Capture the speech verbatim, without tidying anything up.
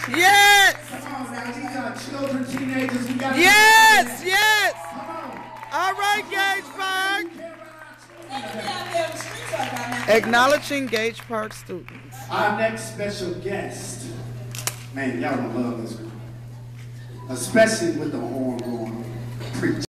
Yes. Come on now, these are children, teenagers. We got Yes, yes. Come on. All right, Gage Park. Acknowledging Gage Park students. Our next special guest. Man, y'all gonna love this one. Especially with the horn going. Preach.